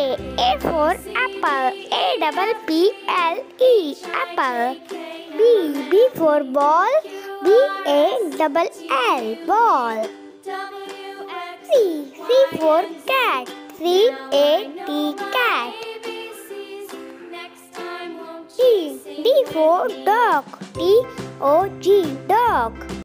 A for apple. A-double-P-L-E. Apple. B for ball. B-A-double-L. Ball. C for cat. C-A-T. Cat. D for dog. D-O-G. Dog.